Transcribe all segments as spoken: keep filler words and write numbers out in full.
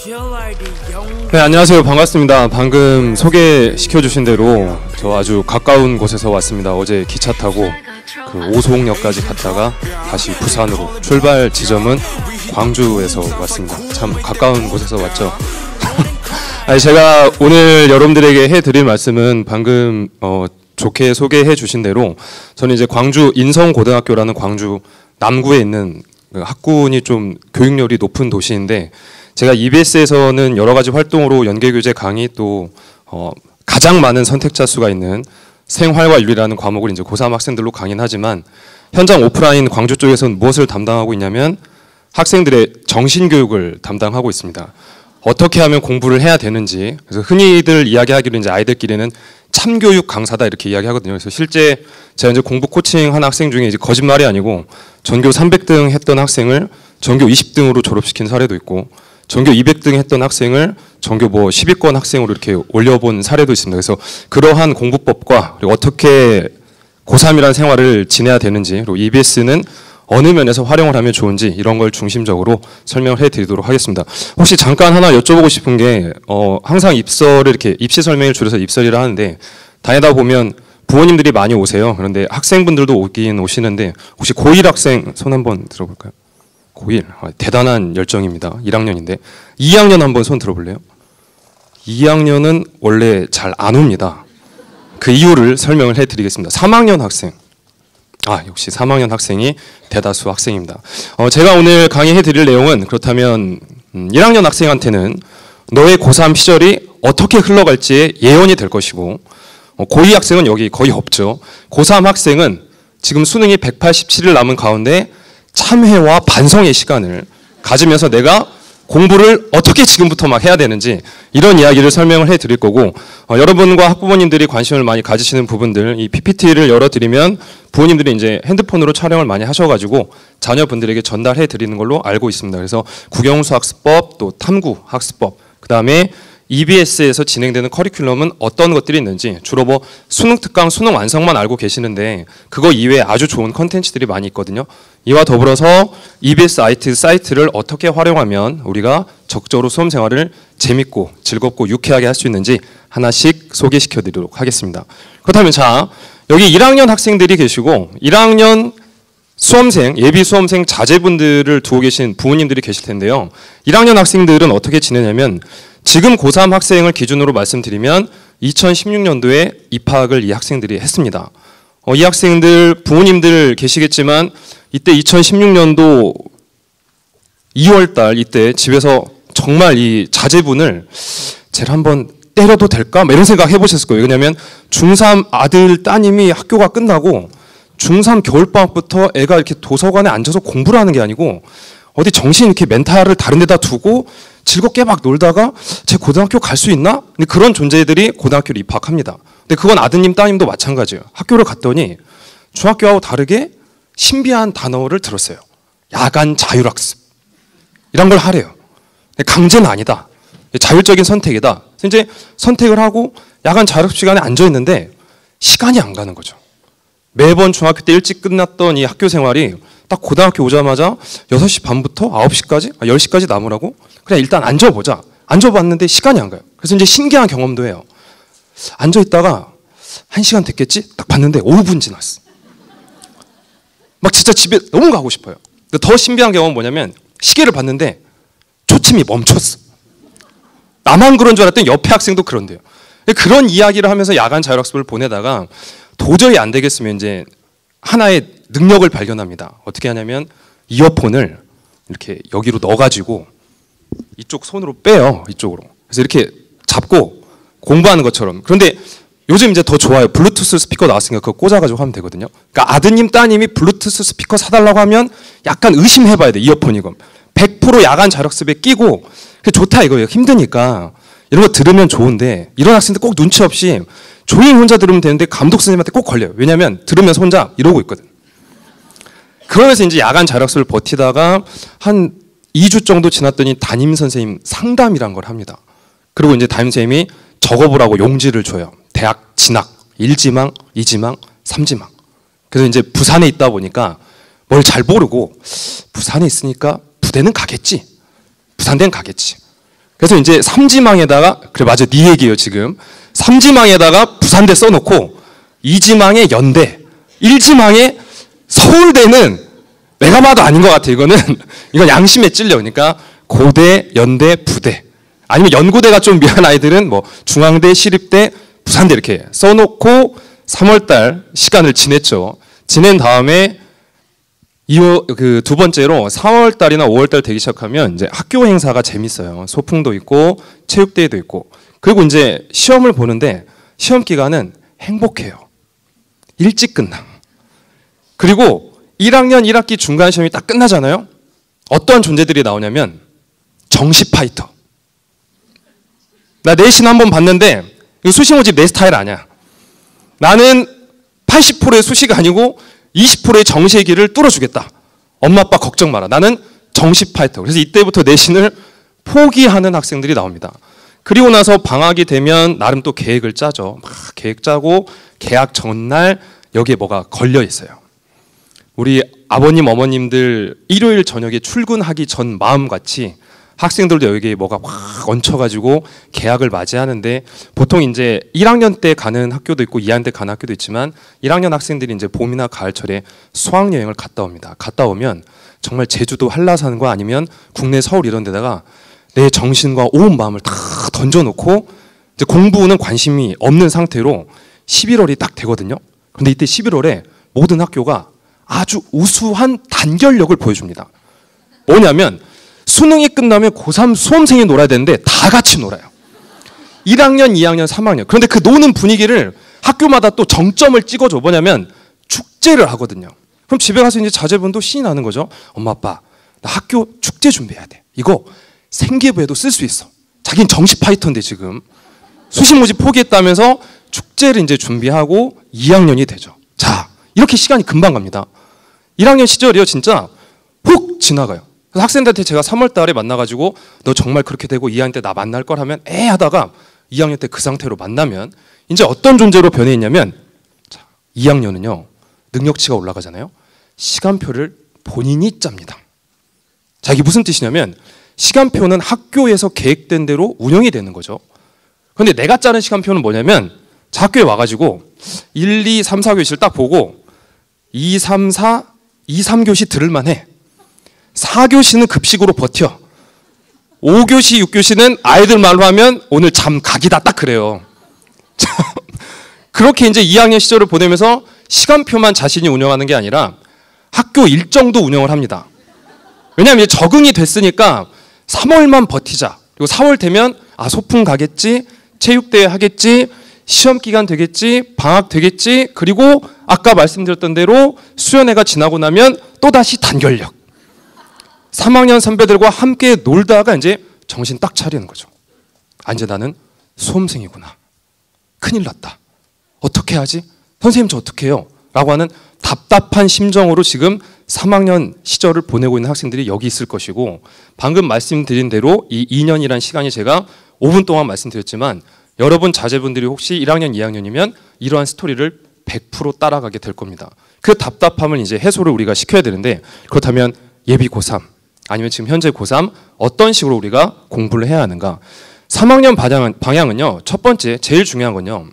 네, 안녕하세요. 반갑습니다. 방금 소개시켜 주신 대로 저 아주 가까운 곳에서 왔습니다. 어제 기차 타고 그 오송역까지 갔다가 다시 부산으로, 출발 지점은 광주에서 왔습니다. 참 가까운 곳에서 왔죠. 아니, 제가 오늘 여러분들에게 해드릴 말씀은 방금 어, 좋게 소개해 주신 대로 저는 이제 광주 인성고등학교라는 광주 남구에 있는 학군이 좀 교육열이 높은 도시인데, 제가 이비에스에서는 여러 가지 활동으로 연계교재 강의 또 어, 가장 많은 선택자 수가 있는 생활과 윤리라는 과목을 이제 고삼 학생들로 강의는 하지만, 현장 오프라인 광주 쪽에서는 무엇을 담당하고 있냐면 학생들의 정신교육을 담당하고 있습니다. 어떻게 하면 공부를 해야 되는지, 그래서 흔히들 이야기하기로 이제 아이들끼리는 참교육 강사다 이렇게 이야기하거든요. 그래서 실제 제가 이제 공부 코칭한 학생 중에 이제 거짓말이 아니고 전교 삼백 등 했던 학생을 전교 이십 등으로 졸업시킨 사례도 있고, 전교 이백 등 했던 학생을 전교 뭐 십 위권 학생으로 이렇게 올려본 사례도 있습니다. 그래서 그러한 공부법과 그리고 어떻게 고삼이라는 생활을 지내야 되는지, 그리고 이비에스는 어느 면에서 활용을 하면 좋은지 이런 걸 중심적으로 설명을 해드리도록 하겠습니다. 혹시 잠깐 하나 여쭤보고 싶은 게, 어, 항상 입설을 이렇게 입시 설명을 줄여서 입설이라 하는데, 다니다 보면 부모님들이 많이 오세요. 그런데 학생분들도 오긴 오시는데, 혹시 고일 학생 손 한번 들어볼까요? 고일, 아, 대단한 열정입니다. 일 학년인데. 이 학년 한번 손 들어볼래요? 이 학년은 원래 잘 안 옵니다. 그 이유를 설명을 해드리겠습니다. 삼 학년 학생. 아, 역시 삼 학년 학생이 대다수 학생입니다. 어, 제가 오늘 강의해 드릴 내용은, 그렇다면 음, 일 학년 학생한테는 너의 고삼 시절이 어떻게 흘러갈지의 예언이 될 것이고, 어, 고이 학생은 여기 거의 없죠. 고삼 학생은 지금 수능이 백팔십칠 일 남은 가운데 참회와 반성의 시간을 가지면서 내가 공부를 어떻게 지금부터 막 해야 되는지 이런 이야기를 설명을 해 드릴 거고, 어, 여러분과 학부모님들이 관심을 많이 가지시는 부분들, 이 피피티를 열어드리면 부모님들이 이제 핸드폰으로 촬영을 많이 하셔가지고 자녀분들에게 전달해 드리는 걸로 알고 있습니다. 그래서 국영수 학습법, 또 탐구 학습법, 그 다음에 이비에스에서 진행되는 커리큘럼은 어떤 것들이 있는지, 주로 뭐 수능 특강, 수능 완성만 알고 계시는데 그거 이외에 아주 좋은 컨텐츠들이 많이 있거든요. 이와 더불어서 이비에스 아이티 사이트를 어떻게 활용하면 우리가 적극적으로 수험 생활을 재밌고 즐겁고 유쾌하게 할 수 있는지 하나씩 소개시켜 드리도록 하겠습니다. 그렇다면 자, 여기 일 학년 학생들이 계시고 일 학년 수험생, 예비 수험생 자제분들을 두고 계신 부모님들이 계실 텐데요. 일 학년 학생들은 어떻게 지내냐면, 지금 고삼 학생을 기준으로 말씀드리면 이천십육 년도에 입학을 이 학생들이 했습니다. 어, 이 학생들 부모님들 계시겠지만 이때 이천십육 년도 이월 달 이때 집에서 정말 이 자제분을 쟤를 한번 때려도 될까? 이런 생각 해보셨을 거예요. 왜냐하면 중삼 아들 따님이 학교가 끝나고 중삼 겨울방학부터 애가 이렇게 도서관에 앉아서 공부를 하는 게 아니고 어디 정신 이렇게 멘탈을 다른 데다 두고 즐겁게 막 놀다가 제 고등학교 갈 수 있나? 근데 그런 존재들이 고등학교를 입학합니다. 근데 그건 아드님 따님도 마찬가지예요. 학교를 갔더니 중학교하고 다르게 신비한 단어를 들었어요. 야간 자율학습. 이런 걸 하래요. 강제는 아니다. 자율적인 선택이다. 그래서 이제 선택을 하고 야간 자율학습 시간에 앉아있는데 시간이 안 가는 거죠. 매번 중학교 때 일찍 끝났던 이 학교 생활이 딱 고등학교 오자마자 여섯 시 반부터 아홉 시까지? 아, 열 시까지 남으라고? 그냥 일단 앉아보자. 앉아봤는데 시간이 안 가요. 그래서 이제 신기한 경험도 해요. 앉아있다가 한 시간 됐겠지? 딱 봤는데 오 분 지났어. 막 진짜 집에 너무 가고 싶어요. 더 신비한 경험은 뭐냐면, 시계를 봤는데 초침이 멈췄어. 나만 그런 줄 알았더니 옆에 학생도 그런데요. 그런 이야기를 하면서 야간 자율학습을 보내다가 도저히 안 되겠으면 이제 하나의 능력을 발견합니다. 어떻게 하냐면 이어폰을 이렇게 여기로 넣어가지고 이쪽 손으로 빼요. 이쪽으로. 그래서 이렇게 잡고 공부하는 것처럼. 그런데 요즘 이제 더 좋아요. 블루투스 스피커 나왔으니까 그거 꽂아가지고 하면 되거든요. 그러니까 아드님 따님이 블루투스 스피커 사달라고 하면 약간 의심해봐야 돼. 이어폰이 건 백 퍼센트 야간 자율학습에 끼고 그게 좋다 이거예요. 힘드니까 이런 거 들으면 좋은데, 이런 학생들 꼭 눈치 없이 조용히 혼자 들으면 되는데 감독 선생님한테 꼭 걸려요. 왜냐하면 들으면서 혼자 이러고 있거든. 그러면서 이제 야간 자율학습을 버티다가 한 이 주 정도 지났더니 담임 선생님 상담이란 걸 합니다. 그리고 이제 담임 선생님이 적어보라고 용지를 줘요. 대학 진학, 일 지망, 이 지망, 삼 지망. 그래서 이제 부산에 있다 보니까 뭘 잘 모르고 부산에 있으니까 부대는 가겠지. 부산대는 가겠지. 그래서 이제 삼지망에다가, 그래 맞아 네 얘기예요 지금. 삼지망에다가 부산대 써놓고 이지망에 연대, 일지망에 서울대는 내가 봐도 아닌 것 같아. 이거는 이건 양심에 찔려. 그러니까 고대, 연대, 부대, 아니면 연고대가 좀 미안 아이들은 뭐 중앙대, 시립대, 부산대 이렇게 써놓고 삼월달 시간을 지냈죠. 지낸 다음에 그 두 번째로 사월달이나 오월달 되기 시작하면 이제 학교 행사가 재밌어요. 소풍도 있고 체육대회도 있고. 그리고 이제 시험을 보는데 시험 기간은 행복해요. 일찍 끝나. 그리고 일 학년 일 학기 중간 시험이 딱 끝나잖아요. 어떠한 존재들이 나오냐면 정시 파이터. 나 내신 한번 봤는데 이거 수시 모집 내 스타일 아니야. 나는 팔십 퍼센트의 수시가 아니고 이십 퍼센트의 정시의 길을 뚫어주겠다. 엄마 아빠 걱정 마라. 나는 정시 파이터. 그래서 이때부터 내신을 포기하는 학생들이 나옵니다. 그리고 나서 방학이 되면 나름 또 계획을 짜죠. 막 계획 짜고 개학 전날 여기에 뭐가 걸려 있어요. 우리 아버님 어머님들 일요일 저녁에 출근하기 전 마음같이 학생들도 여기에 뭐가 확 얹혀가지고 개학을 맞이하는데, 보통 이제 일 학년 때 가는 학교도 있고 이 학년 때 가는 학교도 있지만 일 학년 학생들이 이제 봄이나 가을철에 수학여행을 갔다 옵니다. 갔다 오면 정말 제주도 한라산과 아니면 국내 서울 이런 데다가 내 정신과 온 마음을 다 던져놓고 이제 공부는 관심이 없는 상태로 십일월이 딱 되거든요. 그런데 이때 십일월에 모든 학교가 아주 우수한 단결력을 보여줍니다. 뭐냐면 수능이 끝나면 고삼 수험생이 놀아야 되는데 다 같이 놀아요. 일 학년, 이 학년, 삼 학년. 그런데 그 노는 분위기를 학교마다 또 정점을 찍어줘. 뭐냐면 축제를 하거든요. 그럼 집에 가서 이제 자제분도 신이 나는 거죠. 엄마 아빠 나 학교 축제 준비해야 돼. 이거 생계부에도 쓸 수 있어. 자기는 정시 파이터인데 지금 수시 모집 포기했다면서 축제를 이제 준비하고 이 학년이 되죠. 자, 이렇게 시간이 금방 갑니다. 일 학년 시절이요 진짜 훅 지나가요. 그래서 학생들한테 제가 삼월 달에 만나가지고 너 정말 그렇게 되고 이 학년 때 나 만날 걸 하면 에 하다가 이 학년 때 그 상태로 만나면 이제 어떤 존재로 변해 있냐면, 자, 이 학년은요 능력치가 올라가잖아요. 시간표를 본인이 짭니다. 자, 이게 무슨 뜻이냐면 시간표는 학교에서 계획된 대로 운영이 되는 거죠. 그런데 내가 짜는 시간표는 뭐냐면, 자, 학교에 와가지고 일, 이, 삼, 사 교시를 딱 보고 이, 삼, 사, 이, 삼 교시 들을만 해. 사 교시는 급식으로 버텨. 오 교시, 육 교시는 아이들 말로 하면 오늘 잠 각이다 딱 그래요. 그렇게 이제 이 학년 시절을 보내면서 시간표만 자신이 운영하는 게 아니라 학교 일정도 운영을 합니다. 왜냐하면 이제 적응이 됐으니까 삼월만 버티자. 그리고 사월 되면 아 소풍 가겠지, 체육대회 하겠지, 시험 기간 되겠지, 방학 되겠지, 그리고 아까 말씀드렸던 대로 수련회가 지나고 나면 또다시 단결력. 삼 학년 선배들과 함께 놀다가 이제 정신 딱 차리는 거죠. 아, 이제 나는 수험생이구나. 큰일 났다. 어떻게 하지? 선생님 저 어떻게 해요? 라고 하는 답답한 심정으로 지금 삼 학년 시절을 보내고 있는 학생들이 여기 있을 것이고, 방금 말씀드린 대로 이 이 년이라는 시간이 제가 오 분 동안 말씀드렸지만 여러분 자제분들이 혹시 일 학년, 이 학년이면 이러한 스토리를 백 퍼센트 따라가게 될 겁니다. 그 답답함을 이제 해소를 우리가 시켜야 되는데, 그렇다면 예비 고삼 아니면 지금 현재 고삼 어떤 식으로 우리가 공부를 해야 하는가? 삼 학년 방향은, 방향은요 첫 번째 제일 중요한 건요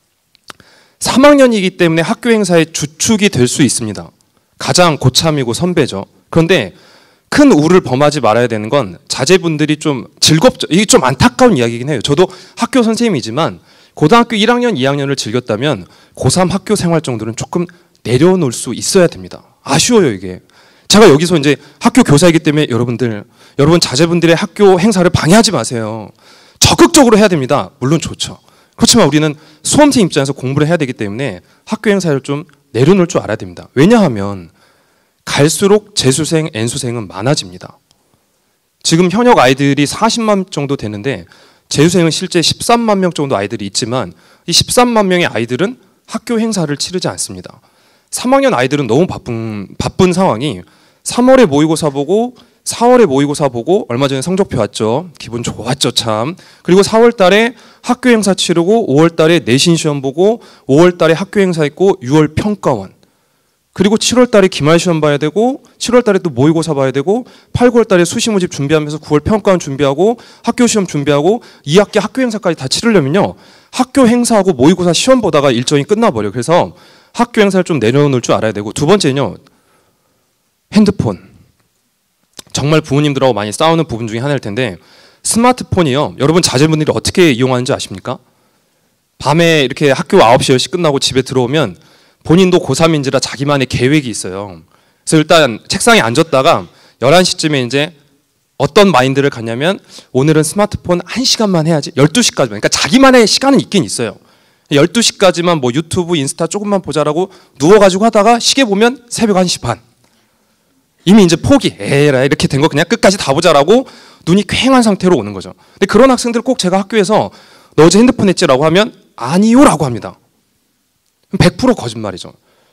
삼 학년이기 때문에 학교 행사의 주축이 될 수 있습니다. 가장 고참이고 선배죠. 그런데 큰 우를 범하지 말아야 되는 건 자제분들이 좀 즐겁죠. 이게 좀 안타까운 이야기긴 해요. 저도 학교 선생님이지만 고등학교 일 학년, 이 학년을 즐겼다면 고삼 학교 생활 정도는 조금 내려놓을 수 있어야 됩니다. 아쉬워요 이게. 제가 여기서 이제 학교 교사이기 때문에 여러분들, 여러분 자제분들의 학교 행사를 방해하지 마세요. 적극적으로 해야 됩니다. 물론 좋죠. 그렇지만 우리는 수험생 입장에서 공부를 해야 되기 때문에 학교 행사를 좀 내려놓을 줄 알아야 됩니다. 왜냐하면 갈수록 재수생, N수생은 많아집니다. 지금 현역 아이들이 사십만 정도 되는데 재수생은 실제 십삼만 명 정도 아이들이 있지만 이 십삼만 명의 아이들은 학교 행사를 치르지 않습니다. 삼 학년 아이들은 너무 바쁜, 바쁜 상황이 삼월에 모의고사 보고 사월에 모의고사 보고 얼마 전에 성적표 왔죠. 기분 좋았죠 참. 그리고 사월 달에 학교 행사 치르고 오월 달에 내신 시험 보고 오월 달에 학교 행사 있고 유월 평가원. 그리고 칠월 달에 기말 시험 봐야 되고 칠월 달에 또 모의고사 봐야 되고 팔, 구월 달에 수시 모집 준비하면서 구월 평가원 준비하고 학교 시험 준비하고 이 학기 학교 행사까지 다 치르려면요. 학교 행사하고 모의고사 시험 보다가 일정이 끝나버려요. 그래서 학교 행사를 좀 내려놓을 줄 알아야 되고 두 번째는요. 핸드폰. 정말 부모님들하고 많이 싸우는 부분 중에 하나일 텐데 스마트폰이요. 여러분 자제분들이 어떻게 이용하는지 아십니까? 밤에 이렇게 학교 아홉 시, 열 시 끝나고 집에 들어오면 본인도 고삼인지라 자기만의 계획이 있어요. 그래서 일단 책상에 앉았다가 열한 시쯤에 이제 어떤 마인드를 갖냐면 오늘은 스마트폰 한 시간만 해야지. 열두 시까지만. 그러니까 자기만의 시간은 있긴 있어요. 열두 시까지만 뭐 유튜브, 인스타 조금만 보자라고 누워가지고 하다가 시계 보면 새벽 한 시 반. 이미 이제 포기. 에라 이렇게 된 거 그냥 끝까지 다 보자라고 눈이 퀭한 상태로 오는 거죠. 근데 그런 학생들 꼭 제가 학교에서 너 어제 핸드폰 했지라고 하면 아니요라고 합니다. 백 퍼센트 거짓말이죠.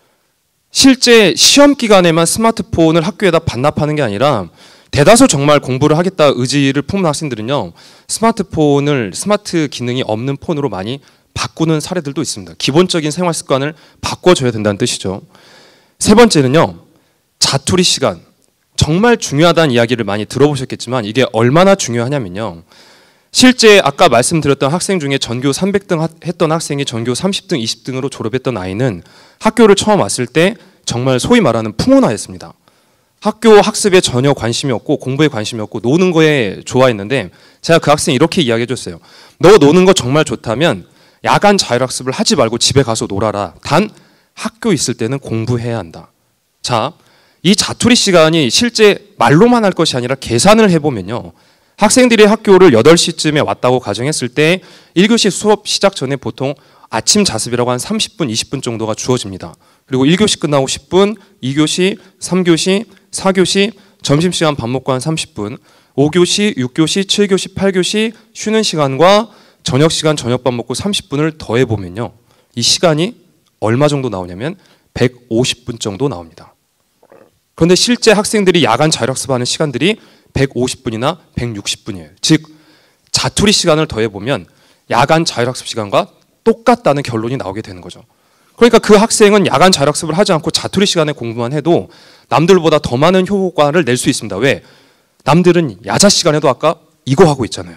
실제 시험 기간에만 스마트폰을 학교에다 반납하는 게 아니라 대다수 정말 공부를 하겠다 의지를 품은 학생들은요. 스마트폰을 스마트 기능이 없는 폰으로 많이 바꾸는 사례들도 있습니다. 기본적인 생활 습관을 바꿔줘야 된다는 뜻이죠. 세 번째는요. 자투리 시간. 정말 중요하다는 이야기를 많이 들어보셨겠지만 이게 얼마나 중요하냐면요. 실제 아까 말씀드렸던 학생 중에 전교 삼백 등 했던 학생이 전교 삼십 등, 이십 등으로 졸업했던 아이는 학교를 처음 왔을 때 정말 소위 말하는 풍운아였습니다. 학교 학습에 전혀 관심이 없고 공부에 관심이 없고 노는 거에 좋아했는데 제가 그 학생이 이렇게 이야기해 줬어요. 너 노는 거 정말 좋다면 야간 자율학습을 하지 말고 집에 가서 놀아라. 단 학교 있을 때는 공부해야 한다. 자, 이 자투리 시간이 실제 말로만 할 것이 아니라 계산을 해보면요. 학생들이 학교를 여덟 시쯤에 왔다고 가정했을 때 일 교시 수업 시작 전에 보통 아침 자습이라고 한 삼십 분, 이십 분 정도가 주어집니다. 그리고 일 교시 끝나고 십 분, 이 교시, 삼 교시, 사 교시, 점심시간 밥 먹고 한 삼십 분, 오 교시, 육 교시, 칠 교시, 팔 교시 쉬는 시간과 저녁 시간 저녁밥 먹고 삼십 분을 더해보면요. 이 시간이 얼마 정도 나오냐면 백오십 분 정도 나옵니다. 그런데 실제 학생들이 야간 자율학습하는 시간들이 백오십 분이나 백육십 분이에요. 즉 자투리 시간을 더해보면 야간 자율학습 시간과 똑같다는 결론이 나오게 되는 거죠. 그러니까 그 학생은 야간 자율학습을 하지 않고 자투리 시간에 공부만 해도 남들보다 더 많은 효과를 낼 수 있습니다. 왜? 남들은 야자 시간에도 아까 이거 하고 있잖아요.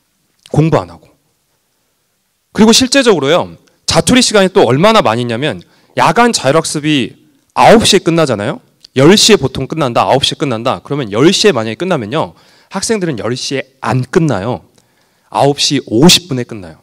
공부 안 하고. 그리고 실제적으로요. 자투리 시간이 또 얼마나 많이 있냐면 야간 자율학습이 아홉 시에 끝나잖아요. 열 시에 보통 끝난다. 아홉 시에 끝난다. 그러면 열 시에 만약에 끝나면요. 학생들은 열 시에 안 끝나요. 아홉 시 오십 분에 끝나요.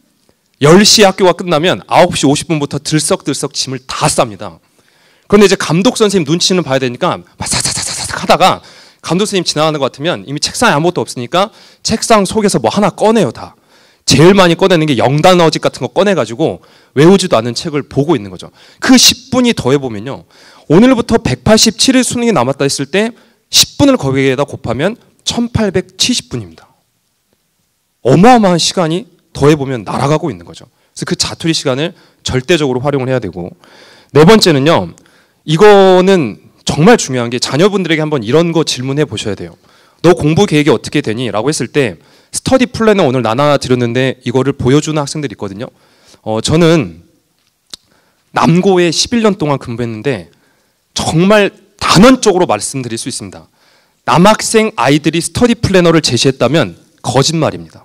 열 시에 학교가 끝나면 아홉 시 오십 분부터 들썩들썩 짐을 다 쌉니다. 그런데 이제 감독 선생님 눈치는 봐야 되니까 사사사사삭 하다가 감독 선생님 지나가는 것 같으면 이미 책상에 아무것도 없으니까 책상 속에서 뭐 하나 꺼내요 다. 제일 많이 꺼내는 게 영단어집 같은 거 꺼내가지고 외우지도 않는 책을 보고 있는 거죠. 그 십 분이 더해보면요. 오늘부터 백팔십칠 일 수능이 남았다 했을 때 십 분을 거기에다 곱하면 천팔백칠십 분입니다. 어마어마한 시간이 더해보면 날아가고 있는 거죠. 그래서 그 자투리 시간을 절대적으로 활용을 해야 되고 네 번째는요. 이거는 정말 중요한 게 자녀분들에게 한번 이런 거 질문해 보셔야 돼요. 너 공부 계획이 어떻게 되니? 라고 했을 때 스터디 플래너 오늘 나눠드렸는데 이거를 보여주는 학생들이 있거든요. 어, 저는 남고에 십일 년 동안 근무했는데 정말 단언적으로 말씀드릴 수 있습니다. 남학생 아이들이 스터디 플래너를 제시했다면 거짓말입니다.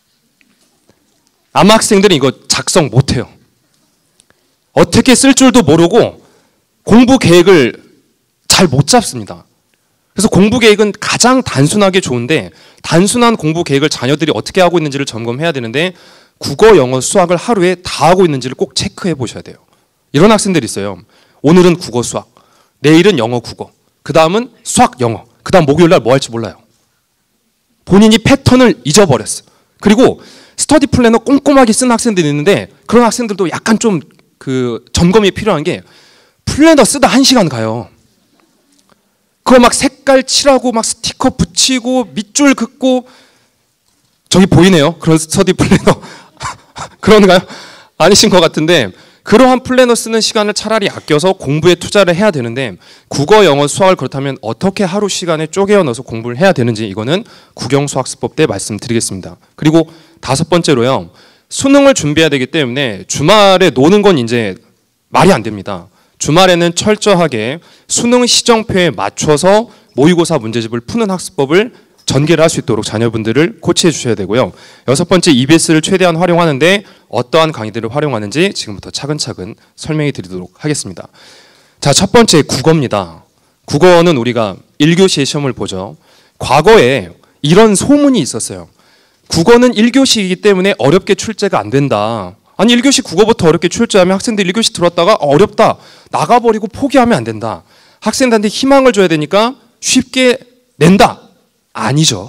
남학생들은 이거 작성 못해요. 어떻게 쓸 줄도 모르고 공부 계획을 잘 못 잡습니다. 그래서 공부 계획은 가장 단순하게 좋은데 단순한 공부 계획을 자녀들이 어떻게 하고 있는지를 점검해야 되는데 국어, 영어, 수학을 하루에 다 하고 있는지를 꼭 체크해 보셔야 돼요. 이런 학생들이 있어요. 오늘은 국어, 수학, 내일은 영어, 국어, 그 다음은 수학, 영어, 그 다음 목요일 날 뭐 할지 몰라요. 본인이 패턴을 잊어버렸어요. 그리고 스터디 플래너 꼼꼼하게 쓴 학생들이 있는데 그런 학생들도 약간 좀 그 점검이 필요한 게 플래너 쓰다 한 시간 가요. 그거 막 색깔 칠하고 막 스티커 붙이고 밑줄 긋고 저기 보이네요. 그런 스터디 플래너 그런가요? 아니신 것 같은데 그러한 플래너 쓰는 시간을 차라리 아껴서 공부에 투자를 해야 되는데 국어, 영어, 수학을 그렇다면 어떻게 하루 시간에 쪼개어 넣어서 공부를 해야 되는지 이거는 국영수학습법 때 말씀드리겠습니다. 그리고 다섯 번째로요. 수능을 준비해야 되기 때문에 주말에 노는 건 이제 말이 안 됩니다. 주말에는 철저하게 수능 시정표에 맞춰서 모의고사 문제집을 푸는 학습법을 전개를 할 수 있도록 자녀분들을 코치해 주셔야 되고요. 여섯 번째, 이비에스를 최대한 활용하는데 어떠한 강의들을 활용하는지 지금부터 차근차근 설명해 드리도록 하겠습니다. 자, 첫 번째 국어입니다. 국어는 우리가 일 교시의 시험을 보죠. 과거에 이런 소문이 있었어요. 국어는 일 교시이기 때문에 어렵게 출제가 안 된다. 아니 일 교시 국어부터 어렵게 출제하면 학생들 일 교시 들었다가 어렵다. 나가버리고 포기하면 안 된다. 학생들한테 희망을 줘야 되니까 쉽게 낸다. 아니죠.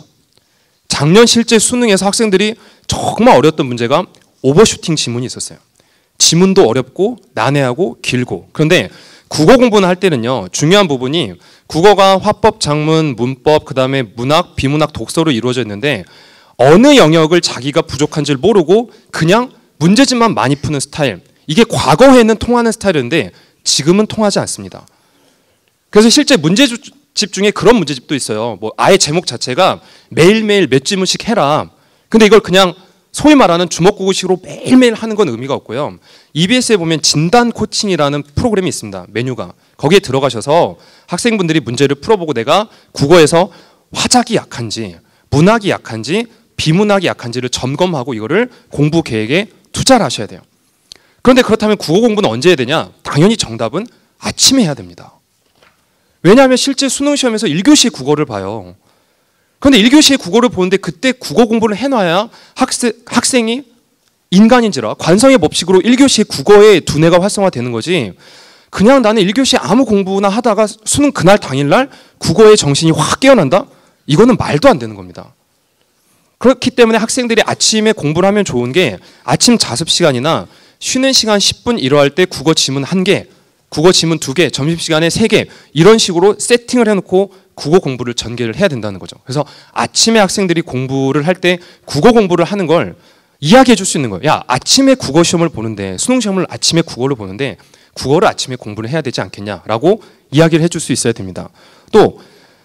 작년 실제 수능에서 학생들이 정말 어려웠던 문제가 오버슈팅 지문이 있었어요. 지문도 어렵고 난해하고 길고. 그런데 국어 공부는 할 때는요. 중요한 부분이 국어가 화법, 작문, 문법, 그 다음에 문학, 비문학, 독서로 이루어져 있는데 어느 영역을 자기가 부족한지를 모르고 그냥 문제집만 많이 푸는 스타일. 이게 과거에는 통하는 스타일인데 지금은 통하지 않습니다. 그래서 실제 문제집 중에 그런 문제집도 있어요. 뭐 아예 제목 자체가 매일매일 몇 지문씩 해라. 근데 이걸 그냥 소위 말하는 주먹구구식으로 매일매일 하는 건 의미가 없고요. 이비에스에 보면 진단 코칭이라는 프로그램이 있습니다. 메뉴가. 거기에 들어가셔서 학생분들이 문제를 풀어보고 내가 국어에서 화작이 약한지 문학이 약한지 비문학이 약한지를 점검하고 이거를 공부 계획에 투자를 하셔야 돼요. 그런데 그렇다면 국어 공부는 언제 해야 되냐? 당연히 정답은 아침에 해야 됩니다. 왜냐하면 실제 수능 시험에서 일 교시 국어를 봐요. 그런데 일 교시 국어를 보는데 그때 국어 공부를 해놔야 학생, 학생이 인간인지라 관성의 법칙으로 일 교시 국어의 두뇌가 활성화되는 거지 그냥 나는 일 교시 아무 공부나 하다가 수능 그날 당일날 국어의 정신이 확 깨어난다? 이거는 말도 안 되는 겁니다. 그렇기 때문에 학생들이 아침에 공부를 하면 좋은 게 아침 자습 시간이나 쉬는 시간 십 분 이러할 때 국어 지문 한 개, 국어 지문 두 개, 점심시간에 세 개 이런 식으로 세팅을 해놓고 국어 공부를 전개를 해야 된다는 거죠. 그래서 아침에 학생들이 공부를 할 때 국어 공부를 하는 걸 이야기해 줄 수 있는 거예요. 야, 아침에 국어 시험을 보는데 수능 시험을 아침에 국어를 보는데 국어를 아침에 공부를 해야 되지 않겠냐라고 이야기를 해줄 수 있어야 됩니다. 또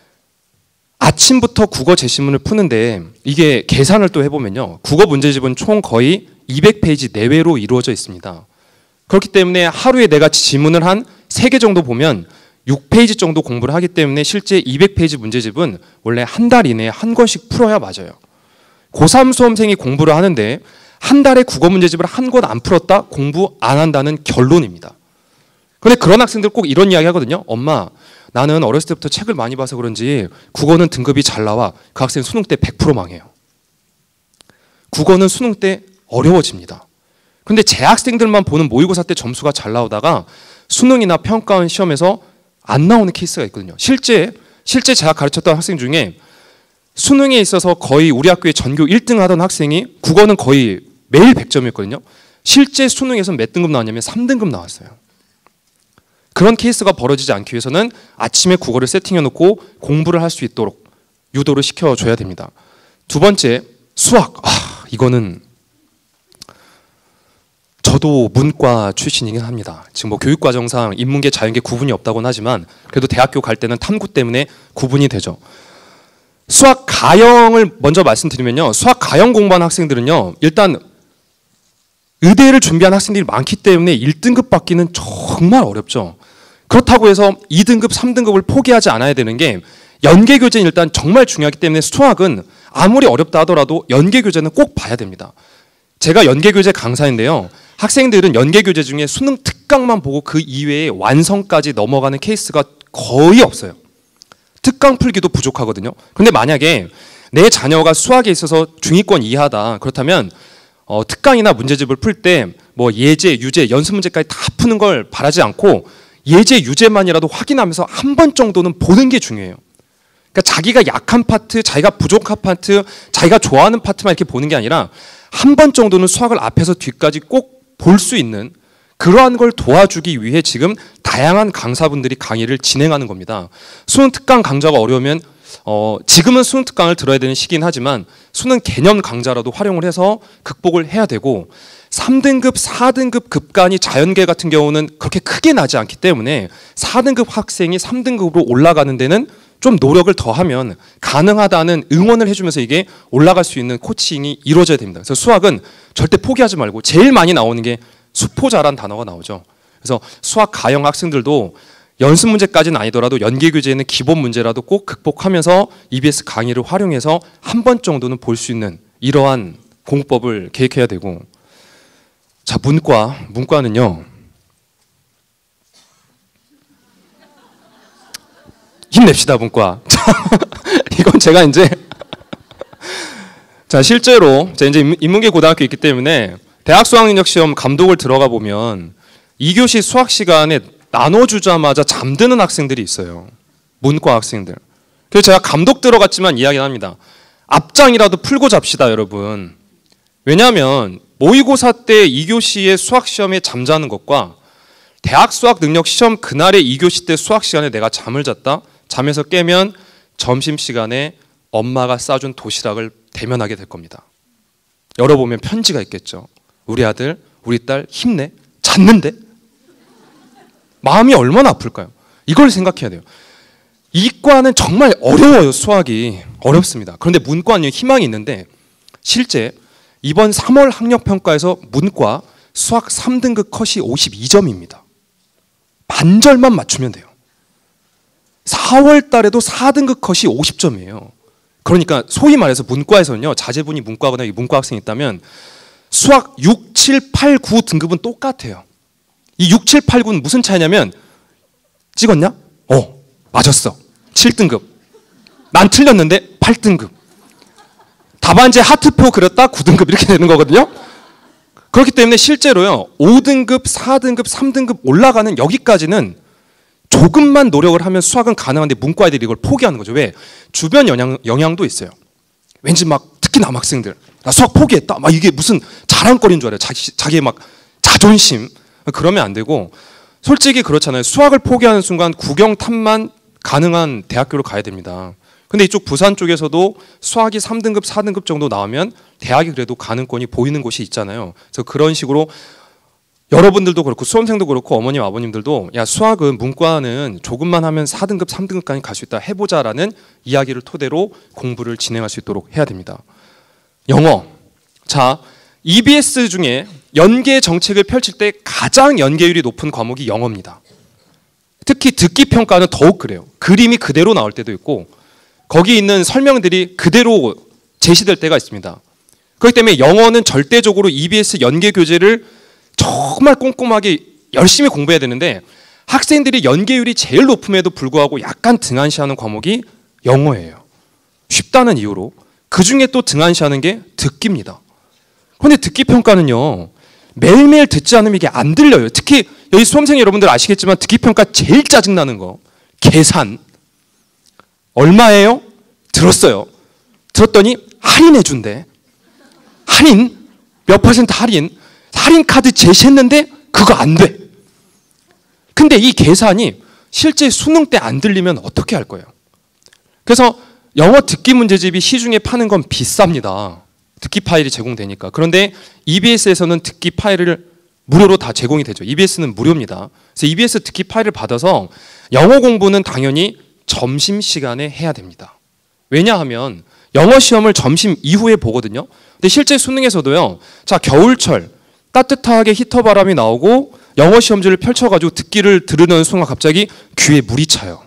아침부터 국어 제시문을 푸는데 이게 계산을 또 해보면요. 국어 문제집은 총 거의 이백 페이지 내외로 이루어져 있습니다. 그렇기 때문에 하루에 내가 지문을 한 세 개 정도 보면 육 페이지 정도 공부를 하기 때문에 실제 이백 페이지 문제집은 원래 한 달 이내에 한 권씩 풀어야 맞아요. 고삼 수험생이 공부를 하는데 한 달에 국어 문제집을 한 권 안 풀었다? 공부 안 한다는 결론입니다. 그런데 그런 학생들 꼭 이런 이야기 하거든요. 엄마, 나는 어렸을 때부터 책을 많이 봐서 그런지 국어는 등급이 잘 나와. 그 학생 수능 때 백 퍼센트 망해요. 국어는 수능 때 어려워집니다. 근데 재학생들만 보는 모의고사 때 점수가 잘 나오다가 수능이나 평가원 시험에서 안 나오는 케이스가 있거든요. 실제 실제 제가 가르쳤던 학생 중에 수능에 있어서 거의 우리 학교에 전교 일 등 하던 학생이 국어는 거의 매일 백 점이었거든요. 실제 수능에서 몇 등급 나왔냐면 삼 등급 나왔어요. 그런 케이스가 벌어지지 않기 위해서는 아침에 국어를 세팅해놓고 공부를 할 수 있도록 유도를 시켜줘야 됩니다. 두 번째, 수학. 아, 이거는 저도 문과 출신이긴 합니다. 지금 뭐 교육과정상 인문계, 자연계 구분이 없다고는 하지만 그래도 대학교 갈 때는 탐구 때문에 구분이 되죠. 수학 가형을 먼저 말씀드리면요. 수학 가형 공부하는 학생들은요. 일단 의대를 준비한 학생들이 많기 때문에 일 등급 받기는 정말 어렵죠. 그렇다고 해서 이 등급, 삼 등급을 포기하지 않아야 되는 게 연계교재는 일단 정말 중요하기 때문에 수학은 아무리 어렵다 하더라도 연계교재는 꼭 봐야 됩니다. 제가 연계교재 강사인데요. 학생들은 연계교재 중에 수능 특강만 보고 그 이외에 완성까지 넘어가는 케이스가 거의 없어요. 특강 풀기도 부족하거든요. 근데 만약에 내 자녀가 수학에 있어서 중위권 이하다. 그렇다면 어, 특강이나 문제집을 풀 때 뭐 예제, 유제, 연습 문제까지 다 푸는 걸 바라지 않고 예제, 유제만이라도 확인하면서 한 번 정도는 보는 게 중요해요. 그러니까 자기가 약한 파트, 자기가 부족한 파트, 자기가 좋아하는 파트만 이렇게 보는 게 아니라 한 번 정도는 수학을 앞에서 뒤까지 꼭 볼 수 있는 그러한 걸 도와주기 위해 지금 다양한 강사분들이 강의를 진행하는 겁니다. 수능 특강 강좌가 어려우면 어, 지금은 수능 특강을 들어야 되는 시기긴 하지만 수능 개념 강좌라도 활용을 해서 극복을 해야 되고 삼 등급, 사 등급 급간이 자연계 같은 경우는 그렇게 크게 나지 않기 때문에 사 등급 학생이 삼 등급으로 올라가는 데는 좀 노력을 더하면 가능하다는 응원을 해주면서 이게 올라갈 수 있는 코칭이 이루어져야 됩니다. 그래서 수학은 절대 포기하지 말고 제일 많이 나오는 게 수포자란 단어가 나오죠. 그래서 수학 가형 학생들도 연습 문제까지는 아니더라도 연계 교재에는 기본 문제라도 꼭 극복하면서 이비에스 강의를 활용해서 한 번 정도는 볼 수 있는 이러한 공부법을 계획해야 되고, 자, 문과, 문과는요, 힘냅시다, 문과. 이건 제가 이제 자, 실제로 제가 이제 인문계 고등학교 있기 때문에 대학 수학능력 시험 감독을 들어가 보면 이 교시 수학 시간에 나눠주자마자 잠드는 학생들이 있어요. 문과 학생들. 그래서 제가 감독 들어갔지만 이야기를 합니다. 앞장이라도 풀고 잡시다, 여러분. 왜냐하면 모의고사 때 이 교시의 수학 시험에 잠자는 것과 대학 수학 능력 시험 그날의 이 교시 때 수학 시간에 내가 잠을 잤다. 잠에서 깨면 점심시간에 엄마가 싸준 도시락을 대면하게 될 겁니다. 열어보면 편지가 있겠죠. 우리 아들, 우리 딸 힘내. 잤는데? 마음이 얼마나 아플까요? 이걸 생각해야 돼요. 이과는 정말 어려워요. 수학이 어렵습니다. 그런데 문과는 희망이 있는데, 실제 이번 삼월 학력평가에서 문과 수학 삼 등급 컷이 오십이 점입니다. 반절만 맞추면 돼요. 사월 달에도 사 등급 컷이 오십 점이에요. 그러니까 소위 말해서 문과에서는요, 자제분이 문과거나 문과 학생이 있다면 수학 육, 칠, 팔, 구 등급은 똑같아요. 이 육, 칠, 팔, 구는 무슨 차이냐면, 찍었냐? 어, 맞았어. 칠 등급. 난 틀렸는데 팔 등급. 답안지 하트표 그렸다 구 등급 이렇게 되는 거거든요. 그렇기 때문에 실제로요, 오 등급, 사 등급, 삼 등급 올라가는 여기까지는 조금만 노력을 하면 수학은 가능한데 문과 애들이 이걸 포기하는 거죠. 왜? 주변 영향, 영향도 있어요. 왠지 막 특히 남학생들, 나 수학 포기했다. 막 이게 무슨 자랑거리인 줄 알아요. 자기, 자기의 막 자존심. 그러면 안 되고, 솔직히 그렇잖아요. 수학을 포기하는 순간 국영탐만 가능한 대학교로 가야 됩니다. 근데 이쪽 부산 쪽에서도 수학이 삼 등급, 사 등급 정도 나오면 대학이 그래도 가능권이 보이는 곳이 있잖아요. 그래서 그런 식으로 여러분들도 그렇고 수험생도 그렇고 어머님, 아버님들도 야, 수학은 문과는 조금만 하면 사 등급, 삼 등급까지 갈 수 있다. 해보자라는 이야기를 토대로 공부를 진행할 수 있도록 해야 됩니다. 영어. 자, 이비에스 중에 연계 정책을 펼칠 때 가장 연계율이 높은 과목이 영어입니다. 특히 듣기 평가는 더욱 그래요. 그림이 그대로 나올 때도 있고 거기 있는 설명들이 그대로 제시될 때가 있습니다. 그렇기 때문에 영어는 절대적으로 이비에스 연계 교재를 정말 꼼꼼하게 열심히 공부해야 되는데, 학생들이 연계율이 제일 높음에도 불구하고 약간 등한시하는 과목이 영어예요. 쉽다는 이유로. 그 중에 또 등한시하는 게 듣기입니다. 그런데 듣기 평가는요, 매일매일 듣지 않으면 이게 안 들려요. 특히 여기 수험생 여러분들 아시겠지만 듣기 평가 제일 짜증나는 거, 계산. 얼마예요? 들었어요. 들었더니 할인해 준대. 할인? 몇 퍼센트 할인? 할인 카드 제시했는데 그거 안 돼. 근데 이 계산이 실제 수능 때 안 들리면 어떻게 할 거예요? 그래서 영어 듣기 문제집이 시중에 파는 건 비쌉니다. 듣기 파일이 제공되니까. 그런데 이비에스에서는 듣기 파일을 무료로 다 제공이 되죠. 이비에스는 무료입니다. 그래서 이비에스 듣기 파일을 받아서 영어 공부는 당연히 점심시간에 해야 됩니다. 왜냐하면 영어 시험을 점심 이후에 보거든요. 근데 실제 수능에서도요, 자, 겨울철 따뜻하게 히터 바람이 나오고 영어 시험지를 펼쳐가지고 듣기를 들으는 순간 갑자기 귀에 물이 차요.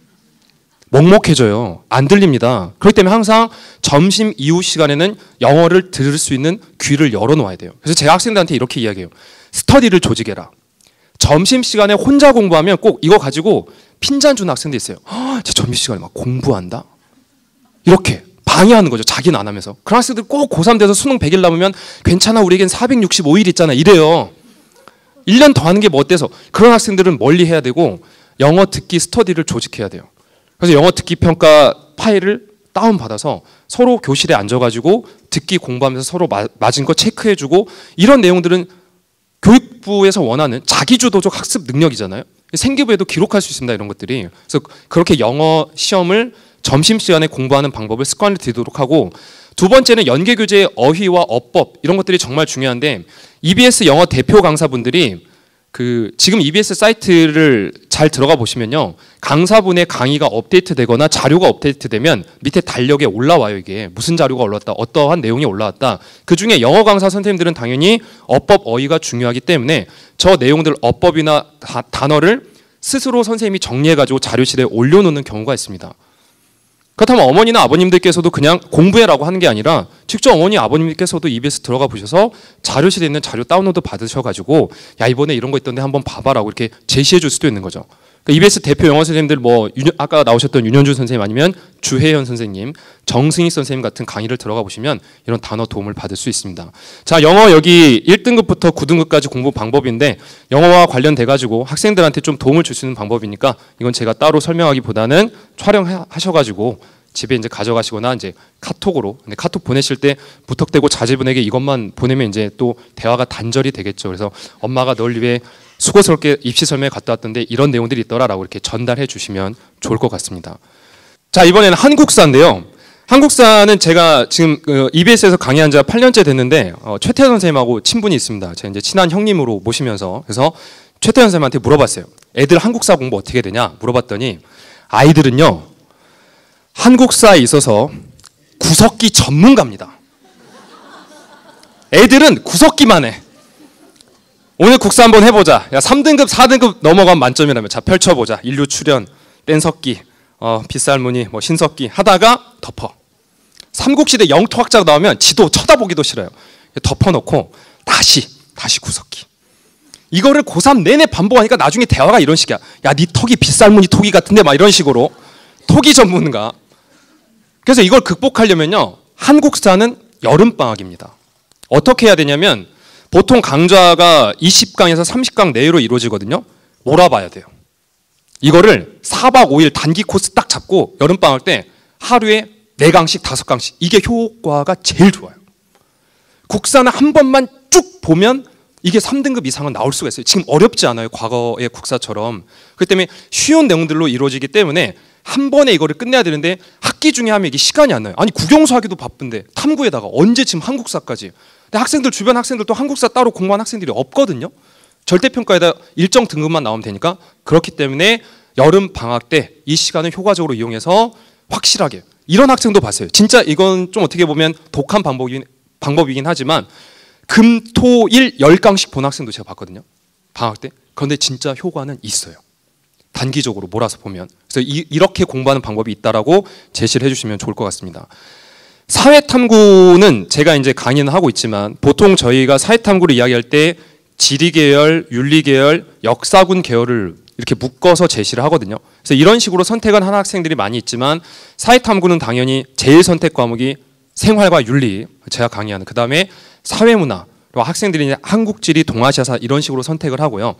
먹먹해져요. 안 들립니다. 그렇기 때문에 항상 점심 이후 시간에는 영어를 들을 수 있는 귀를 열어놓아야 돼요. 그래서 제 학생들한테 이렇게 이야기해요. 스터디를 조직해라. 점심시간에 혼자 공부하면 꼭 이거 가지고 핀잔 주는 학생도 있어요. 제 점심시간에 막 공부한다? 이렇게 방해하는 거죠. 자기는 안 하면서. 그런 학생들 꼭 고삼 돼서 수능 백 일 남으면 괜찮아, 우리에겐 사백육십오 일 있잖아, 이래요. 일 년 더 하는 게 뭐 어때서. 그런 학생들은 멀리 해야 되고 영어 듣기 스터디를 조직해야 돼요. 그래서 영어 듣기 평가 파일을 다운받아서 서로 교실에 앉아가지고 듣기 공부하면서 서로 마, 맞은 거 체크해주고, 이런 내용들은 교육부에서 원하는 자기주도적 학습 능력이잖아요. 생기부에도 기록할 수 있습니다, 이런 것들이. 그래서 그렇게 영어 시험을 점심시간에 공부하는 방법을 습관을 들이도록 하고, 두 번째는 연계교재의 어휘와 어법, 이런 것들이 정말 중요한데 이비에스 영어 대표 강사분들이 그 지금 이비에스 사이트를 잘 들어가 보시면요, 강사분의 강의가 업데이트되거나 자료가 업데이트되면 밑에 달력에 올라와요. 이게 무슨 자료가 올라왔다, 어떠한 내용이 올라왔다. 그 중에 영어 강사 선생님들은 당연히 어법, 어휘가 중요하기 때문에 저 내용들, 어법이나 다, 단어를 스스로 선생님이 정리해가지고 자료실에 올려놓는 경우가 있습니다. 그렇다면 어머니나 아버님들께서도 그냥 공부해라고 하는 게 아니라 직접 어머니, 아버님께서도 이비에스 들어가 보셔서 자료실에 있는 자료 다운로드 받으셔가지고 야, 이번에 이런 거 있던데 한번 봐봐라고 이렇게 제시해 줄 수도 있는 거죠. 그러니까 이비에스 대표 영어 선생님들, 뭐 아까 나오셨던 윤현주 선생님 아니면 주혜연 선생님, 정승희 선생님 같은 강의를 들어가 보시면 이런 단어 도움을 받을 수 있습니다. 자, 영어 여기 일 등급부터 구 등급까지 공부 방법인데 영어와 관련돼 가지고 학생들한테 좀 도움을 줄 수 있는 방법이니까 이건 제가 따로 설명하기보다는 촬영하셔가지고 집에 이제 가져가시거나 이제 카톡으로, 근데 카톡 보내실 때 무턱대고 자제분에게 이것만 보내면 이제 또 대화가 단절이 되겠죠. 그래서 엄마가 널 위해 수고스럽게 입시 설명회 갔다 왔던데 이런 내용들이 있더라라고 이렇게 전달해 주시면 좋을 것 같습니다. 자, 이번에는 한국사인데요. 한국사는 제가 지금 이비에스에서 강의한 지 팔 년째 됐는데 어, 최태현 선생님하고 친분이 있습니다. 제가 이제 친한 형님으로 모시면서, 그래서 최태현 선생님한테 물어봤어요. 애들 한국사 공부 어떻게 되냐 물어봤더니 아이들은요, 한국사에 있어서 구석기 전문가입니다. 애들은 구석기만 해. 오늘 국사 한번 해보자. 야, 삼 등급, 사 등급 넘어가면 만점이라며. 자, 펼쳐보자. 인류 출현, 뗀석기, 어, 빗살무늬, 뭐 신석기 하다가 덮어. 삼국시대 영토학자가 나오면 지도 쳐다보기도 싫어요. 덮어놓고 다시, 다시 구석기. 이거를 고삼 내내 반복하니까 나중에 대화가 이런 식이야. 야, 네 턱이 빗살무늬 토기 같은데 막 이런 식으로. 토기 전문가. 그래서 이걸 극복하려면요, 한국사는 여름방학입니다. 어떻게 해야 되냐면 보통 강좌가 이십 강에서 삼십 강 내외로 이루어지거든요. 몰아봐야 돼요. 이거를 사 박 오 일 단기 코스 딱 잡고 여름방학 때 하루에 네 강씩 다섯 강씩, 이게 효과가 제일 좋아요. 국사는 한 번만 쭉 보면 이게 삼 등급 이상은 나올 수가 있어요. 지금 어렵지 않아요. 과거의 국사처럼. 그렇기 때문에 쉬운 내용들로 이루어지기 때문에 한 번에 이거를 끝내야 되는데 학기 중에 하면 이게 시간이 안 나요. 아니, 국영수 하기도 바쁜데 탐구에다가 언제 지금 한국사까지. 근데 학생들, 주변 학생들도 한국사 따로 공부한 학생들이 없거든요. 절대평가에다 일정 등급만 나오면 되니까. 그렇기 때문에 여름 방학 때 이 시간을 효과적으로 이용해서 확실하게, 이런 학생도 봤어요. 진짜 이건 좀 어떻게 보면 독한 방법이긴, 방법이긴 하지만 금, 토, 일 열 강씩 본 학생도 제가 봤거든요. 방학 때. 그런데 진짜 효과는 있어요. 단기적으로 몰아서 보면. 그래서 이, 이렇게 공부하는 방법이 있다라고 제시를 해주시면 좋을 것 같습니다. 사회탐구는 제가 이제 강의는 하고 있지만 보통 저희가 사회탐구를 이야기할 때 지리계열, 윤리계열, 역사군 계열을 이렇게 묶어서 제시를 하거든요. 그래서 이런 식으로 선택을 하는 학생들이 많이 있지만 사회탐구는 당연히 제일 선택 과목이 생활과 윤리, 제가 강의하는, 그 다음에 사회문화, 그리고 학생들이 이제 한국지리, 동아시아사 이런 식으로 선택을 하고요.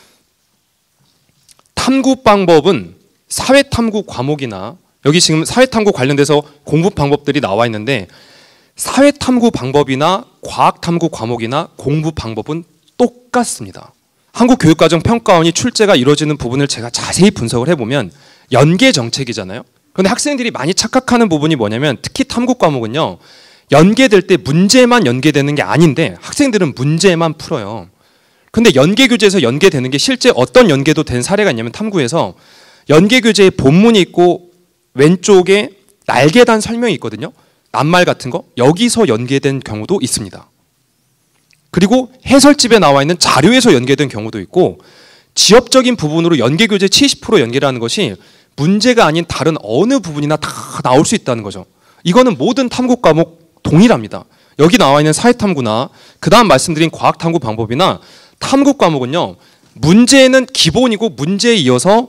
탐구 방법은 사회탐구 과목이나, 여기 지금 사회탐구 관련돼서 공부 방법들이 나와 있는데 사회탐구 방법이나 과학탐구 과목이나 공부 방법은 똑같습니다. 한국교육과정평가원이 출제가 이루어지는 부분을 제가 자세히 분석을 해보면 연계 정책이잖아요. 그런데 학생들이 많이 착각하는 부분이 뭐냐면 특히 탐구 과목은요, 연계될 때 문제만 연계되는 게 아닌데 학생들은 문제만 풀어요. 근데 연계교재에서 연계되는 게 실제 어떤 연계도 된 사례가 있냐면 탐구에서 연계교재에 본문이 있고 왼쪽에 날개 단 설명이 있거든요. 낱말 같은 거, 여기서 연계된 경우도 있습니다. 그리고 해설집에 나와 있는 자료에서 연계된 경우도 있고 지역적인 부분으로 연계교재 칠십 퍼센트 연계라는 것이 문제가 아닌 다른 어느 부분이나 다 나올 수 있다는 거죠. 이거는 모든 탐구 과목 동일합니다. 여기 나와 있는 사회탐구나 그 다음 말씀드린 과학탐구 방법이나 탐구 과목은요, 문제는 기본이고 문제에 이어서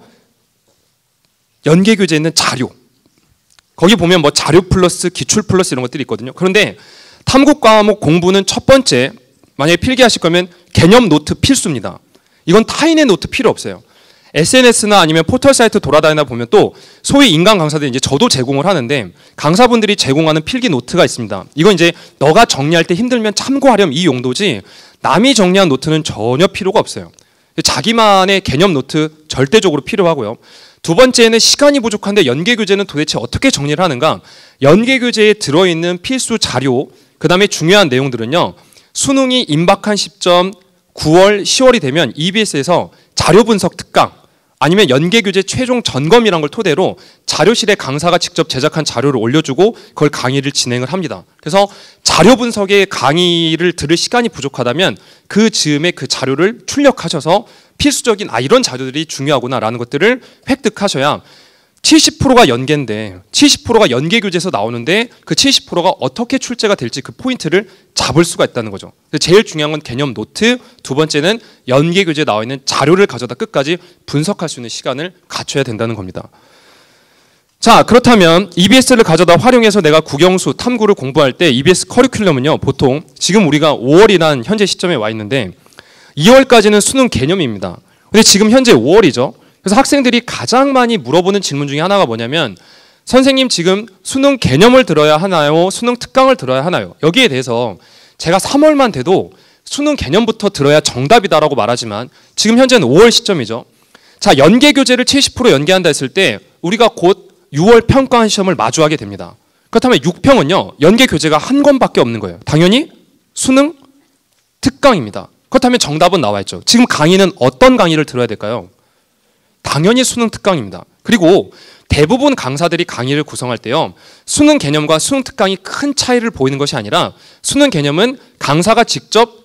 연계교재에 있는 자료, 거기 보면 뭐 자료 플러스 기출 플러스 이런 것들이 있거든요. 그런데 탐구 과목 공부는 첫 번째, 만약에 필기하실 거면 개념 노트 필수입니다. 이건 타인의 노트 필요 없어요. 에스엔에스나 아니면 포털 사이트 돌아다니다 보면 또 소위 인간 강사들이 이제 저도 제공을 하는데 강사분들이 제공하는 필기 노트가 있습니다. 이건 이제 너가 정리할 때 힘들면 참고하렴 이 용도지 남이 정리한 노트는 전혀 필요가 없어요. 자기만의 개념 노트 절대적으로 필요하고요. 두 번째는 시간이 부족한데 연계교재는 도대체 어떻게 정리를 하는가? 연계교재에 들어있는 필수 자료, 그 다음에 중요한 내용들은요, 수능이 임박한 시점, 구월, 시월이 되면 이비에스에서 자료 분석 특강 아니면 연계교재 최종 점검이란 걸 토대로 자료실에 강사가 직접 제작한 자료를 올려주고 그걸 강의를 진행을 합니다. 그래서 자료 분석의 강의를 들을 시간이 부족하다면 그 즈음에 그 자료를 출력하셔서 필수적인 아 이런 자료들이 중요하구나라는 것들을 획득하셔야 칠십 퍼센트가 연계인데 칠십 퍼센트가 연계교재에서 나오는데 그 칠십 퍼센트가 어떻게 출제가 될지 그 포인트를 잡을 수가 있다는 거죠. 제일 중요한 건 개념 노트, 두 번째는 연계교재에 나와 있는 자료를 가져다 끝까지 분석할 수 있는 시간을 갖춰야 된다는 겁니다. 자, 그렇다면 이비에스를 가져다 활용해서 내가 국영수, 탐구를 공부할 때 이비에스 커리큘럼은요, 보통 지금 우리가 오월이란 현재 시점에 와 있는데 이월까지는 수능 개념입니다. 근데 지금 현재 오월이죠. 그래서 학생들이 가장 많이 물어보는 질문 중에 하나가 뭐냐면 선생님 지금 수능 개념을 들어야 하나요? 수능 특강을 들어야 하나요? 여기에 대해서 제가 삼월만 돼도 수능 개념부터 들어야 정답이다라고 말하지만 지금 현재는 오월 시점이죠. 자, 연계교재를 칠십 퍼센트 연계한다 했을 때 우리가 곧 유월 평가원 시험을 마주하게 됩니다. 그렇다면 육 평은요. 연계교재가 한 권밖에 없는 거예요. 당연히 수능 특강입니다. 그렇다면 정답은 나와 있죠. 지금 강의는 어떤 강의를 들어야 될까요? 당연히 수능 특강입니다. 그리고 대부분 강사들이 강의를 구성할 때요. 수능 개념과 수능 특강이 큰 차이를 보이는 것이 아니라 수능 개념은 강사가 직접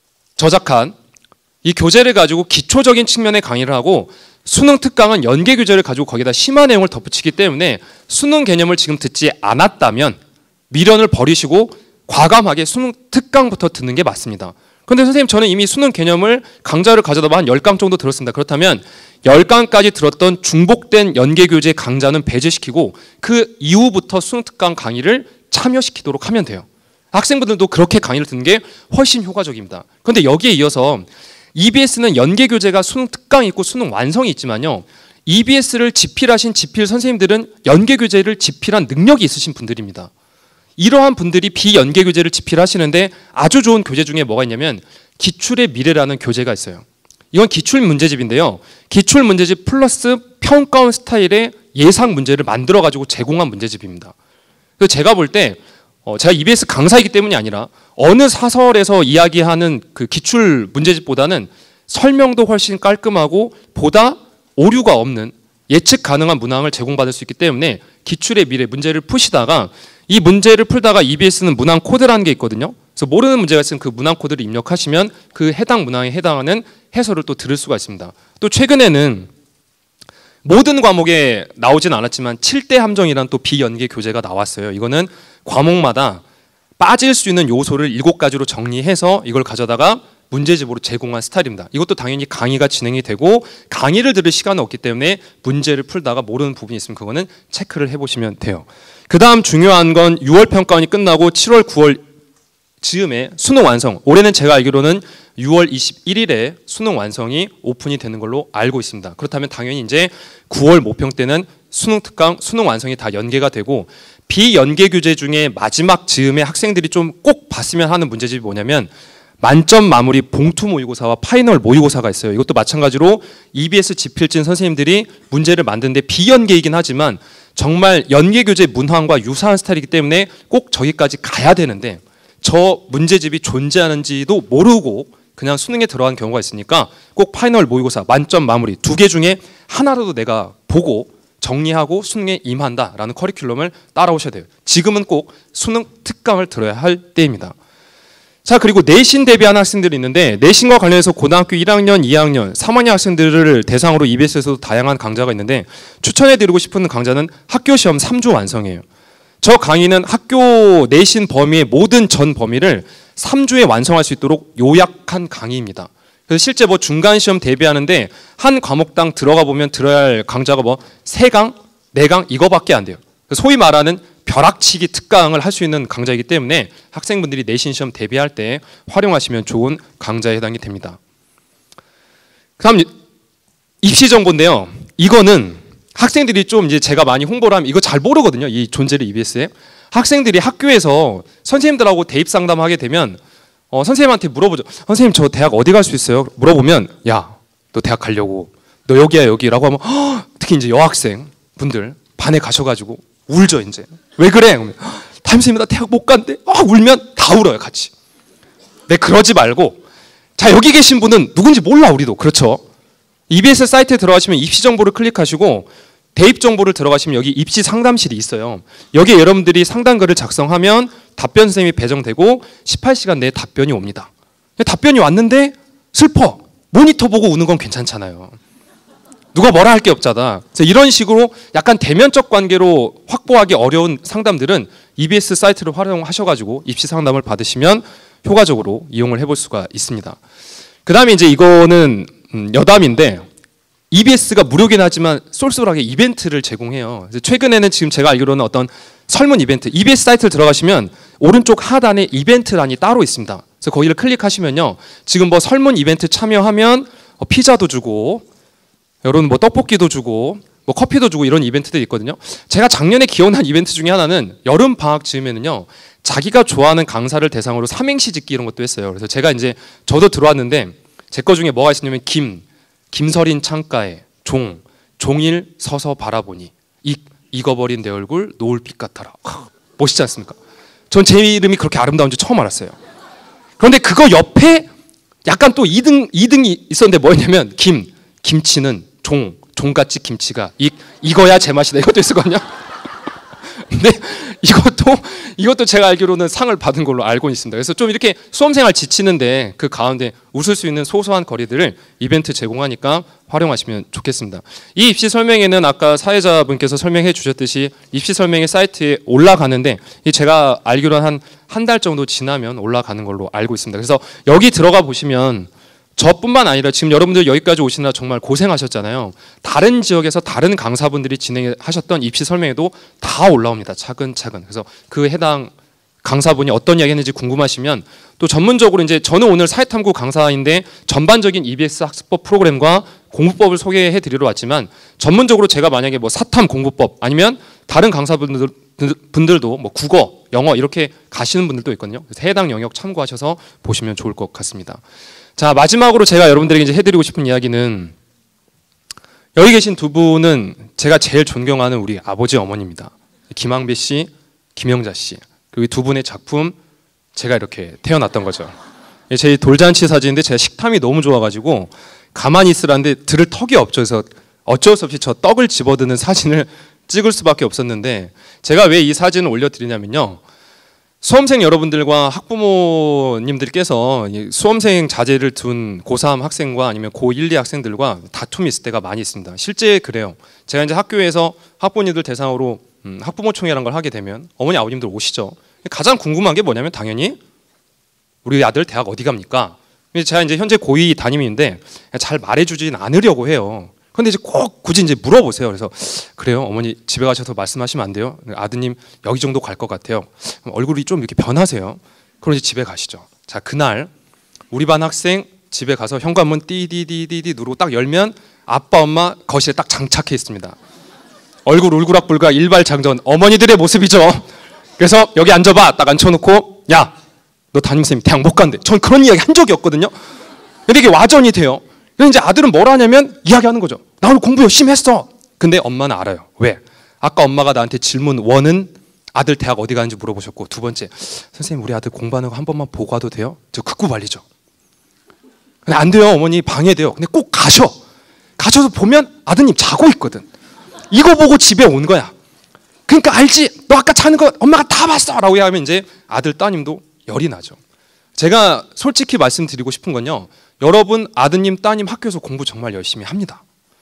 저작한 이 교재를 가지고 기초적인 측면의 강의를 하고 수능 특강은 연계 교재를 가지고 거기다 심화 내용을 덧붙이기 때문에 수능 개념을 지금 듣지 않았다면 미련을 버리시고 과감하게 수능 특강부터 듣는 게 맞습니다. 그런데 선생님 저는 이미 수능 개념을 강좌를 가져다 한 열 강 정도 들었습니다. 그렇다면 열 강까지 들었던 중복된 연계교재 강좌는 배제시키고 그 이후부터 수능 특강 강의를 참여시키도록 하면 돼요. 학생분들도 그렇게 강의를 듣는 게 훨씬 효과적입니다. 그런데 여기에 이어서 이비에스는 연계교재가 수능 특강이 있고 수능 완성이 있지만요. 이비에스를 집필하신 집필 선생님들은 연계교재를 집필한 능력이 있으신 분들입니다. 이러한 분들이 비연계교재를 집필하시는데 아주 좋은 교재 중에 뭐가 있냐면 기출의 미래라는 교재가 있어요. 이건 기출문제집인데요. 기출문제집 플러스 평가원 스타일의 예상 문제를 만들어가지고 제공한 문제집입니다. 그래서 제가 볼 때 어 제가 이비에스 강사이기 때문이 아니라 어느 사설에서 이야기하는 그 기출문제집보다는 설명도 훨씬 깔끔하고 보다 오류가 없는 예측 가능한 문항을 제공받을 수 있기 때문에 기출의 미래 문제를 푸시다가 이 문제를 풀다가 이비에스는 문항 코드라는 게 있거든요. 그래서 모르는 문제가 있으면 그 문항 코드를 입력하시면 그 해당 문항에 해당하는 해설을 또 들을 수가 있습니다. 또 최근에는 모든 과목에 나오진 않았지만 칠 대 함정이라는 또 비연계 교재가 나왔어요. 이거는 과목마다 빠질 수 있는 요소를 일곱 가지로 정리해서 이걸 가져다가 문제집으로 제공한 스타일입니다. 이것도 당연히 강의가 진행이 되고 강의를 들을 시간은 없기 때문에 문제를 풀다가 모르는 부분이 있으면 그거는 체크를 해보시면 돼요. 그 다음 중요한 건 유월 평가원이 끝나고 칠월, 구월 즈음에 수능 완성. 올해는 제가 알기로는 유월 이십일일에 수능 완성이 오픈이 되는 걸로 알고 있습니다. 그렇다면 당연히 이제 구월 모평 때는 수능 특강, 수능 완성이 다 연계가 되고 비연계 교재 중에 마지막 즈음에 학생들이 좀 꼭 봤으면 하는 문제집이 뭐냐면 만점 마무리 봉투 모의고사와 파이널 모의고사가 있어요. 이것도 마찬가지로 이비에스 집필진 선생님들이 문제를 만드는데 비연계이긴 하지만 정말 연계 교재 문항과 유사한 스타일이기 때문에 꼭 저기까지 가야 되는데 저 문제집이 존재하는지도 모르고 그냥 수능에 들어간 경우가 있으니까 꼭 파이널 모의고사 만점 마무리 두 개 중에 하나라도 내가 보고 정리하고 수능에 임한다라는 커리큘럼을 따라오셔야 돼요. 지금은 꼭 수능 특강을 들어야 할 때입니다. 자, 그리고 내신 대비하는 학생들이 있는데 내신과 관련해서 고등학교 일 학년, 이 학년, 삼 학년 학생들을 대상으로 이비에스에서도 다양한 강좌가 있는데 추천해드리고 싶은 강좌는 학교시험 삼 주 완성이에요. 저 강의는 학교 내신 범위의 모든 전 범위를 삼 주에 완성할 수 있도록 요약한 강의입니다. 그래서 실제 뭐 중간시험 대비하는데 한 과목당 들어가 보면 들어야 할 강좌가 뭐 세 강, 네 강 이거밖에 안 돼요. 소위 말하는 벼락치기 특강을 할 수 있는 강좌이기 때문에 학생분들이 내신 시험 대비할 때 활용하시면 좋은 강좌에 해당이 됩니다. 그다음 입시 정보인데요. 이거는 학생들이 좀 이제 제가 많이 홍보를 하면 이거 잘 모르거든요. 이 존재를 이비에스에. 학생들이 학교에서 선생님들하고 대입 상담하게 되면 어, 선생님한테 물어보죠. 선생님 저 대학 어디 갈 수 있어요? 물어보면 야, 너 대학 가려고. 너 여기야 여기라고 하면 허, 특히 이제 여학생 분들 반에 가셔가지고 울죠 이제. 왜 그래? 그러면 담임선생님 나 대학 못 간대. 아, 울면 다 울어요 같이. 네, 그러지 말고 자, 여기 계신 분은 누군지 몰라, 우리도. 그렇죠? 이비에스 사이트에 들어가시면 입시 정보를 클릭하시고 대입 정보를 들어가시면 여기 입시 상담실이 있어요. 여기에 여러분들이 상담글을 작성하면 답변 선생님이 배정되고 십팔 시간 내에 답변이 옵니다. 답변이 왔는데 슬퍼. 모니터 보고 우는 건 괜찮잖아요. 누가 뭐라 할 게 없잖아. 그래서 이런 식으로 약간 대면적 관계로 확보하기 어려운 상담들은 이비에스 사이트를 활용하셔가지고 입시 상담을 받으시면 효과적으로 이용을 해볼 수가 있습니다. 그 다음에 이제 이거는 여담인데 이비에스가 무료긴 하지만 쏠쏠하게 이벤트를 제공해요. 그래서 최근에는 지금 제가 알기로는 어떤 설문 이벤트, 이비에스 사이트를 들어가시면 오른쪽 하단에 이벤트란이 따로 있습니다. 그래서 거기를 클릭하시면요, 지금 뭐 설문 이벤트 참여하면 피자도 주고, 여러분 뭐 떡볶이도 주고, 뭐 커피도 주고 이런 이벤트들이 있거든요. 제가 작년에 기억난 이벤트 중에 하나는 여름 방학 즈음에는요, 자기가 좋아하는 강사를 대상으로 삼행시 짓기 이런 것도 했어요. 그래서 제가 이제 저도 들어왔는데 제 거 중에 뭐가 있었냐면 김, 김서린 창가에, 종, 종일 서서 바라보니, 익, 익어버린 내 얼굴 노을빛 같아라. 하, 멋있지 않습니까? 전 제 이름이 그렇게 아름다운 줄 처음 알았어요. 그런데 그거 옆에 약간 또 이 등, 이 등이 있었는데 뭐였냐면 김, 김치는 종, 종같이 김치가 익, 익어야 제맛이다. 이것도 있었거든요. 근데 이것도 이것도 제가 알기로는 상을 받은 걸로 알고 있습니다. 그래서 좀 이렇게 수험생활 지치는데 그 가운데 웃을 수 있는 소소한 거리들을 이벤트 제공하니까 활용하시면 좋겠습니다. 이 입시 설명회는 아까 사회자분께서 설명해 주셨듯이 입시 설명회 사이트에 올라가는데 제가 알기로는 한 한 달 정도 지나면 올라가는 걸로 알고 있습니다. 그래서 여기 들어가 보시면 저뿐만 아니라 지금 여러분들 여기까지 오시느라 정말 고생하셨잖아요. 다른 지역에서 다른 강사분들이 진행하셨던 입시 설명회도 다 올라옵니다. 차근차근. 그래서 그 해당 강사분이 어떤 이야기 했는지 궁금하시면 또 전문적으로 이제 저는 오늘 사회탐구 강사인데 전반적인 이비에스 학습법 프로그램과 공부법을 소개해 드리러 왔지만 전문적으로 제가 만약에 뭐 사탐 공부법 아니면 다른 강사분들 분들도 뭐 국어, 영어 이렇게 가시는 분들도 있거든요. 그래서 해당 영역 참고하셔서 보시면 좋을 것 같습니다. 자, 마지막으로 제가 여러분들에게 이제 해드리고 싶은 이야기는 여기 계신 두 분은 제가 제일 존경하는 우리 아버지 어머니입니다. 김항배 씨, 김영자 씨. 그리고 두 분의 작품 제가 이렇게 태어났던 거죠. 제 돌잔치 사진인데 제가 식탐이 너무 좋아가지고 가만히 있으라는데 들을 턱이 없죠. 그래서 어쩔 수 없이 저 떡을 집어드는 사진을 찍을 수밖에 없었는데 제가 왜 이 사진을 올려드리냐면요. 수험생 여러분들과 학부모님들께서 수험생 자제를 둔 고삼 학생과 아니면 고일, 이 학생들과 다툼이 있을 때가 많이 있습니다. 실제 그래요. 제가 이제 학교에서 학부모님들 대상으로 음, 학부모총회라는 걸 하게 되면 어머니 아버님들 오시죠. 가장 궁금한 게 뭐냐면 당연히 우리 아들 대학 어디 갑니까? 제가 이제 현재 고이 담임인데 잘 말해주진 않으려고 해요. 근데 이제 꼭 굳이 이제 물어보세요. 그래서 그래요, 어머니 집에 가셔서 말씀하시면 안 돼요. 아드님 여기 정도 갈 것 같아요. 얼굴이 좀 이렇게 변하세요. 그럼 이제 집에 가시죠. 자, 그날 우리 반 학생 집에 가서 현관문 띠디디디디 누르고 딱 열면 아빠 엄마 거실에 딱 장착해 있습니다. 얼굴 울그락불각 일발장전 어머니들의 모습이죠. 그래서 여기 앉아봐 딱 앉혀놓고 야, 너 담임선생님 대학 못 간대. 전 그런 이야기 한 적이 없거든요. 근데 이게 와전이 돼요. 그래서 이제 아들은 뭘 하냐면 이야기하는 거죠. 나 오늘 공부 열심히 했어. 근데 엄마는 알아요. 왜? 아까 엄마가 나한테 질문 원은 아들 대학 어디 가는지 물어보셨고, 두 번째 선생님 우리 아들 공부하는 거 한 번만 보고 와도 돼요? 저 극구 말리죠. 근데 안 돼요. 어머니 방해돼요. 근데 꼭 가셔. 가셔서 보면 아드님 자고 있거든. 이거 보고 집에 온 거야. 그러니까 알지? 너 아까 자는 거 엄마가 다 봤어 라고 하면 이제 아들 따님도 열이 나죠. 제가 솔직히 말씀드리고 싶은 건요, 여러분 아드님 따님 학교에서 공부 정말 열심히 합니다.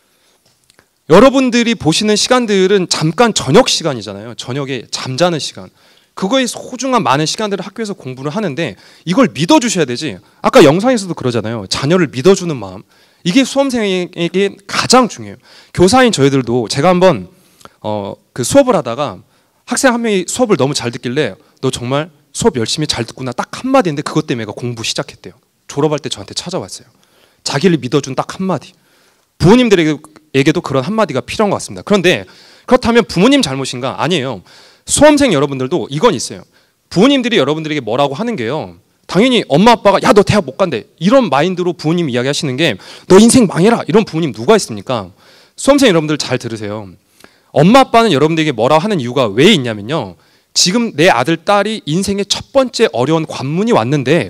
여러분들이 보시는 시간들은 잠깐 저녁 시간이잖아요. 저녁에 잠자는 시간. 그거에 소중한 많은 시간들을 학교에서 공부를 하는데 이걸 믿어주셔야 되지. 아까 영상에서도 그러잖아요. 자녀를 믿어주는 마음. 이게 수험생에게 가장 중요해요. 교사인 저희들도 제가 한번 어, 그 수업을 하다가 학생 한 명이 수업을 너무 잘 듣길래 너 정말 수업 열심히 잘 듣구나 딱 한마디인데 그것 때문에 애가 공부 시작했대요. 졸업할 때 저한테 찾아왔어요. 자기를 믿어준 딱 한마디. 부모님들에게도 그런 한마디가 필요한 것 같습니다. 그런데 그렇다면 부모님 잘못인가? 아니에요. 수험생 여러분들도 이건 있어요. 부모님들이 여러분들에게 뭐라고 하는 게요, 당연히 엄마 아빠가 야 너 대학 못 간대 이런 마인드로 부모님 이야기 하시는 게 너 인생 망해라 이런 부모님 누가 있습니까? 수험생 여러분들 잘 들으세요. 엄마 아빠는 여러분들에게 뭐라 하는 이유가 왜 있냐면요, 지금 내 아들 딸이 인생의 첫 번째 어려운 관문이 왔는데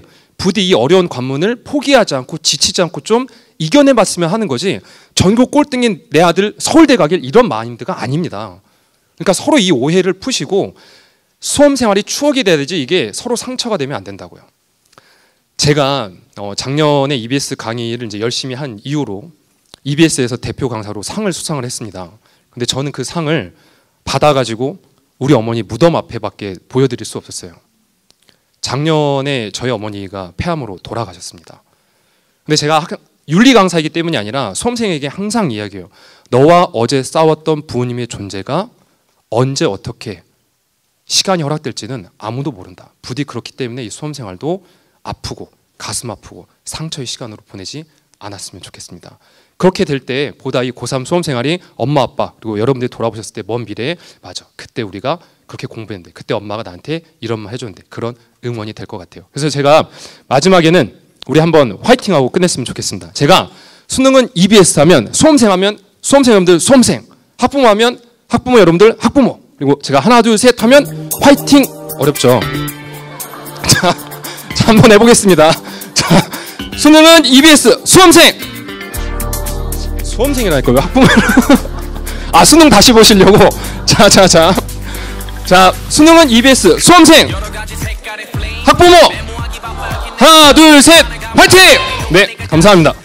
부디 이 어려운 관문을 포기하지 않고 지치지 않고 좀 이겨내봤으면 하는 거지, 전국 꼴등인 내 아들 서울대 가길 이런 마인드가 아닙니다. 그러니까 서로 이 오해를 푸시고 수험 생활이 추억이 돼야 되지 이게 서로 상처가 되면 안 된다고요. 제가 어 작년에 이비에스 강의를 이제 열심히 한 이후로 이비에스에서 대표 강사로 상을 수상을 했습니다. 근데 저는 그 상을 받아가지고 우리 어머니 무덤 앞에밖에 보여드릴 수 없었어요. 작년에 저희 어머니가 폐암으로 돌아가셨습니다. 근데 제가 학, 윤리 강사이기 때문이 아니라 수험생에게 항상 이야기해요. 너와 어제 싸웠던 부모님의 존재가 언제 어떻게 시간이 허락될지는 아무도 모른다. 부디 그렇기 때문에 이 수험생활도 아프고 가슴 아프고 상처의 시간으로 보내지 않았으면 좋겠습니다. 그렇게 될 때 보다 이 고삼 수험생활이 엄마 아빠 그리고 여러분들이 돌아보셨을 때 먼 미래에 맞아 그때 우리가 그렇게 공부했는데 그때 엄마가 나한테 이런 말 해줬는데 그런 응원이 될 것 같아요. 그래서 제가 마지막에는 우리 한번 화이팅하고 끝냈으면 좋겠습니다. 제가 수능은 이비에스 하면 수험생 하면 수험생 여러분들 수험생, 학부모 하면 학부모 여러분들 학부모, 그리고 제가 하나 둘 셋 하면 화이팅. 어렵죠? 자, 자 한번 해보겠습니다. 자, 수능은 이비에스 수험생. 수험생이라니까 왜 학부모? 아 수능 다시 보시려고. 자, 자, 자, 자 수능은 이비에스 수험생 학부모 하나 둘 셋 화이팅. 네 감사합니다.